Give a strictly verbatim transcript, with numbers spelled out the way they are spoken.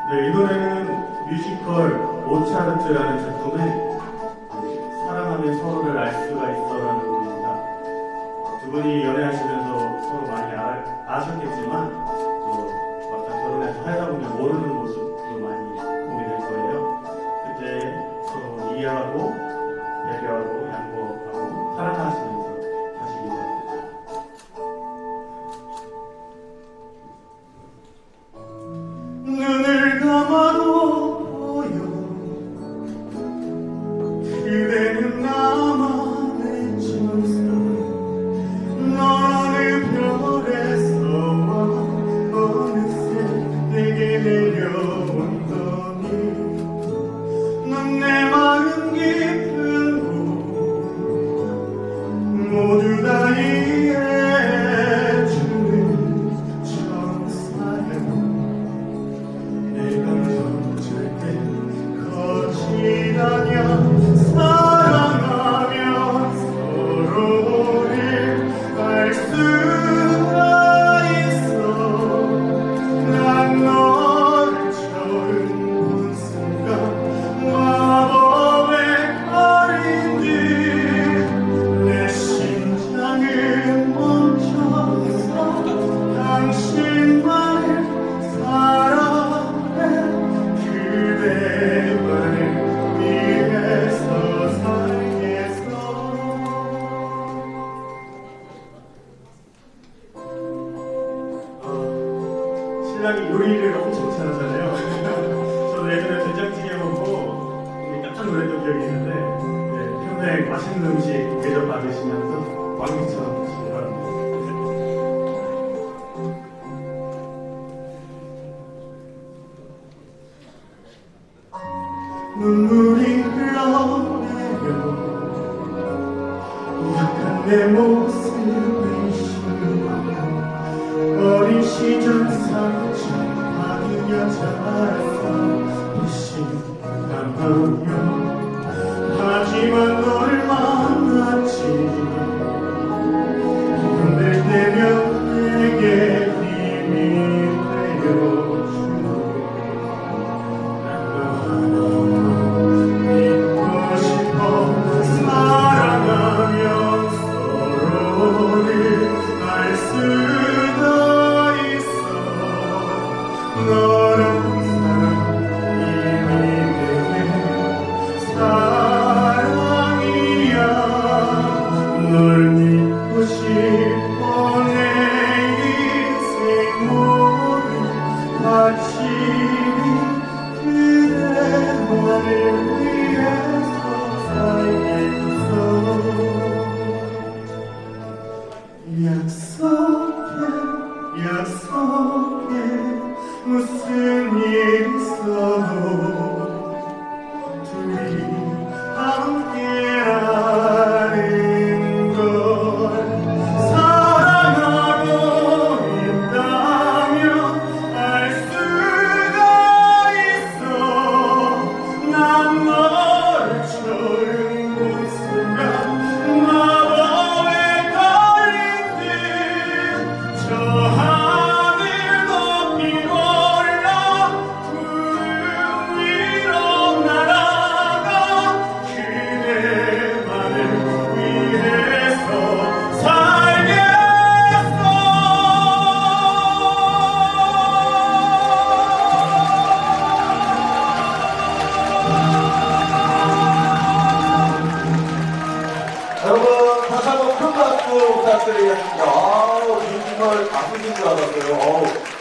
네, 이 노래는 뮤지컬 모차르트라는 작품에 사랑하면 서로를 알 수가 있어라는 노래입니다. 두 분이 연애하시면서 서로 많이 아, 아셨겠지만 또 막상 결혼해서 살다 보면 모르는 모습도 많이 보게 될 거예요. 그때 서로 이해하고 배려하고 양보하고 사랑하시면서 가시기 바랍니다. 눈을 감아도 보여 그대는 나만의 천사 너는 별에서 와 어느새 내게 내려온 거니 넌 내 마음 깊은 곳 모두 다 이해해주는 천사야 내 감정 절대 거짓 아냐 사랑하면 서로를 알 수가 있어 난 너를 처음 본 순간 마법에 걸린 듯 내 심장은 멈춰서 당신만을 사랑해 그대만을 위해서 살겠어. 신랑이 요리를 엄청 잘하잖아요. 저도 예전에 된장찌개 먹고 깜짝 놀랐던 기억이 있는데 네, 평생 맛있는 음식 대접받으시면서 왕비처럼 드시기 바랍니다. 눈물이 흘러내려 약한 내 모습을 심 어린 시절 상처 받으며 자랐어 배신당하며 하지만 너를 만났지 힘들 때면 내게 힘이 되어주고 믿고 싶어 사랑하며 서로를 알 수가 있어 너랑 사랑이 믿는 사랑이야 널 믿고 싶어 내 인생 모두 바치는 그대만을 위해서 살겠어. 약속해 약속해 무슨 일 있어도 둘이 함께라는 걸 사랑하고 있다면 알 수가 있어 난 너를 처음 본 순간 마법에 걸린 듯 저 하늘 높이 올라 구름 위로 날아가 그대만을 위해서 살겠어. 여러분 다시 한번 큰 박수 부탁드리겠습니다. 아우 뮤지컬 가수신 줄 알았어요. 어우.